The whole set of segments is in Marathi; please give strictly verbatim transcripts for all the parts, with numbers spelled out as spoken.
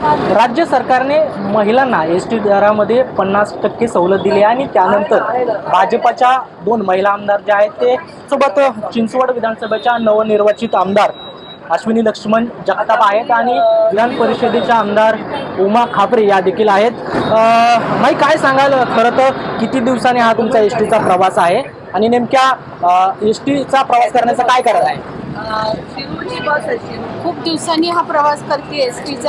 राज्य सरकारने महिलांना एस टी दरामध्ये पन्नास टक्के सवलत दिली आणि त्यानंतर भाजपच्या दोन महिला आमदार जे आहेत ते सोबत चिंचवड विधानसभेच्या नवनिर्वाचित आमदार अश्विनी लक्ष्मण जगताप आहेत आणि विधान परिषदेच्या आमदार उमा खापरे या देखील आहेत। माई काय सांगाल, खरं तर किती दिवसांनी हा तुमचा एस टीचा प्रवास आहे आणि नेमक्या एस टीचा प्रवास करण्याचा काय कारण आहे? खूप दिवसांनी हा प्रवास करते एस टीचा।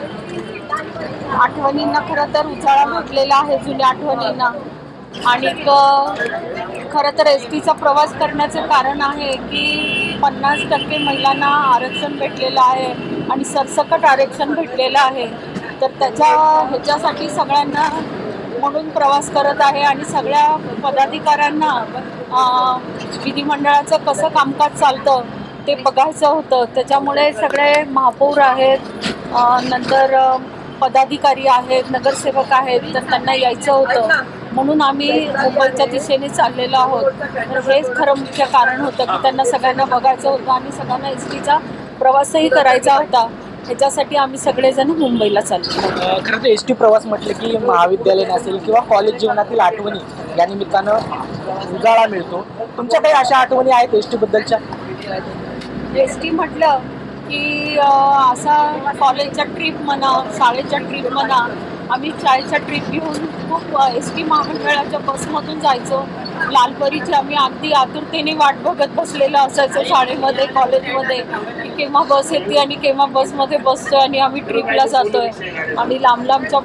आठवणींना खरं तर उजाळा भेटलेला आहे, जुन्या आठवणींना। आणि खरं तर एस टीचा प्रवास करण्याचं कारण आहे की पन्नास टक्के महिलांना आरक्षण भेटलेलं आहे आणि सरसकट आरक्षण भेटलेलं आहे। तर त्याच्या ह्याच्यासाठी सगळ्यांना म्हणून प्रवास करत आहे आणि सगळ्या पदाधिकाऱ्यांना विधिमंडळाचं कसं कामकाज चालतं ते बघायचं होतं। त्याच्यामुळे सगळे महापौर आहेत, नंतर पदाधिकारी आहेत, नगरसेवक आहेत, तर त्यांना यायचं होतं म्हणून आम्ही मुंबईच्या दिशेने चाललेलो आहोत। तर हेच खरं मुख्य कारण होतं की त्यांना सगळ्यांना बघायचं होतं आणि सगळ्यांना एस टीचा प्रवासही करायचा होता। ह्याच्यासाठी आम्ही सगळेजण मुंबईला चाललो। खरं तर एस टी प्रवास म्हटलं की महाविद्यालय असेल किंवा कॉलेज जीवनातील आठवणी या निमित्तानं उजाळा मिळतो। तुमच्या काही अशा आठवणी आहेत एस टी बद्दलच्या? एस टी म्हटलं की असा कॉलेजच्या ट्रिप म्हणा, शाळेच्या ट्रिप म्हणा, आम्ही शाळेच्या ट्रिप घेऊन खूप एस टी महामंडळाच्या बसमधून जायचो। लालपरीची आम्ही अगदी आतुरतेने वाट बघत बसलेलं असायचो शाळेमध्ये, कॉलेजमध्ये, की केव्हा बस येते आणि केव्हा बसमध्ये बसतो आणि आम्ही ट्रिपला जातोय। आणि लांब लांबच्या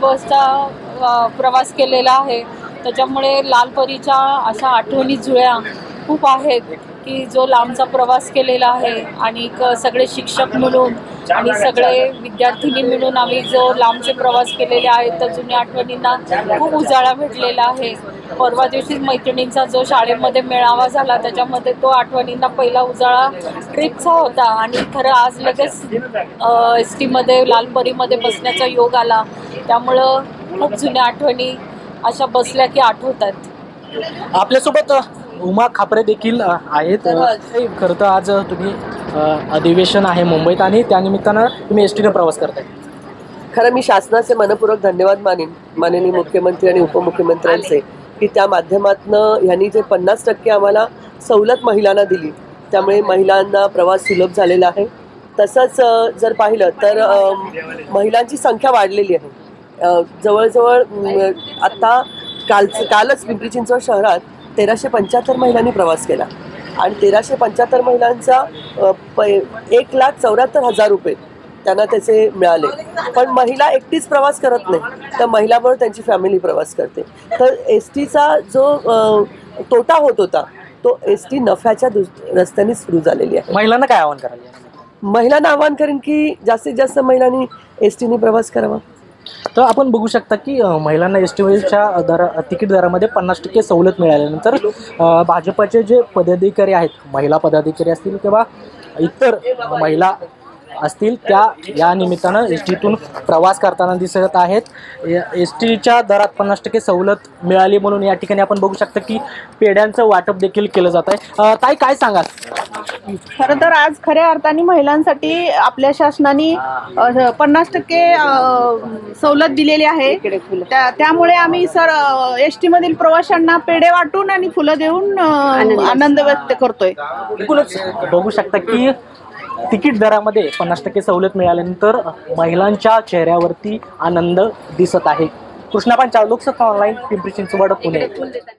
बसचा प्रवास केलेला आहे, त्याच्यामुळे लालपरीच्या अशा आठवणी जुळ्या खूप आहेत की जो लांबचा प्रवास केलेला आहे। आणि सगळे शिक्षक मिळून आणि सगळे विद्यार्थिनी मिळून आम्ही जो लांबचे प्रवास केलेले आहेत तर जुन्या आठवणींना खूप उजाळा भेटलेला आहे। परवा दिवशी मैत्रिणींचा जो शाळेमध्ये मेळावा झाला त्याच्यामध्ये तो आठवणींना पहिला उजाळा ट्रिपचा होता। आणि खरं आज लगेच एस टीमध्ये लालपरीमध्ये बसण्याचा योग आला, त्यामुळं खूप जुन्या आठवणी अशा बसल्या की आठवतात। आपल्यासोबत उमा खापरे देखील आहेत। खरं तर आज तुम्ही अधिवेशन आहे मुंबईत आणि त्यानिमित्तानं तुम्ही एस टीने प्रवास करताय। खरं मी शासनाचे मनपूर्वक धन्यवाद मानेन, माननीय मुख्यमंत्री आणि उपमुख्यमंत्र्यांचे, की त्या माध्यमातून यांनी जे पन्नास टक्के आम्हाला सवलत महिलांना दिली त्यामुळे महिलांना प्रवास सुलभ झालेला आहे। तसंच जर पाहिलं तर महिलांची संख्या वाढलेली आहे। जवळजवळ आत्ता काल कालच पिंपरी चिंचवड शहरात तेराशे पंच्याहत्तर महिलांनी प्रवास केला आणि तेराशे पंच्याहत्तर महिलांचा प एक लाख चौऱ्याहत्तर हजार रुपये त्यांना त्याचे मिळाले। पण महिला एकटीच प्रवास करत नाही, तर महिलाबरोबर त्यांची फॅमिली प्रवास करते। तर एस टीचा जो तोटा होत होता तो एस टी नफ्याच्या रस्त्याने सुरू झालेली आहे। महिलांना काय आवाहन कराल? महिलांना आवाहन करेन की जास्तीत जास्त महिलांनी एस टीने प्रवास करावा। तर आपण बघू शकता की महिलांना एस टीच्या दरा तिकीट दरामध्ये पन्नास टक्के सवलत मिळाल्यानंतर भाजपचे जे पदाधिकारी आहेत, महिला पदाधिकारी असतील किंवा इतर महिला असतील, त्या या निमित्तानं एस टीतून प्रवास करताना दिसत आहेत। एस टीच्या दरात पन्नास टक्के सवलत मिळाली म्हणून या ठिकाणी आपण बघू शकता की पेढ्यांचं वाटप देखील केलं जात आहे। ताई काय सांगाल? खरं तर आज खऱ्या अर्थाने महिलांसाठी आपल्या शासनाने पन्नास टक्के सवलत दिलेली आहे। त्या त्यामुळे आम्ही सर एस टी मधील प्रवाशांना पेढे वाटून आणि फुलं देऊन आनंद व्यक्त करतोय। एकूणच बघू शकता की तिकीट दरामध्ये पन्नास टक्के सवलत मिळाल्यानंतर महिलांच्या चेहऱ्यावरती आनंद दिसत आहे। कृष्णापान चावलोकसत्ता ऑनलाईन, पिंपरी चिंचवड, पुणे।